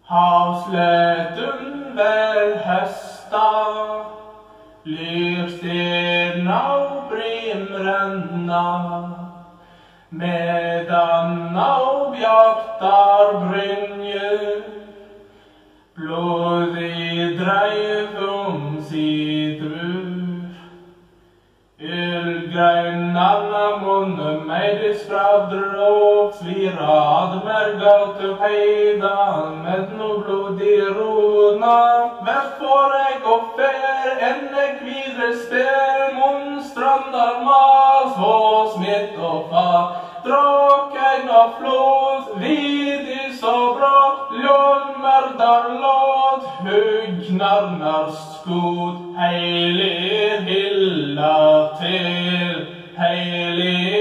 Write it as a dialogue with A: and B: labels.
A: Havsløten vel høsta, lyrstedna og brimrenna, medanna og bjartar brynje, blodig dreiv sitt ur. Ylgreinarna munne meidis fradr og svira admergaut upp heidan med no blodig rona. Verst får eg og fer ennek vidre sper, monstrandar mas og smitt og far. Drak egna flås, vidi så bra, ljolmerdar låt, hugnarnar skot, heilig hylla til, heilig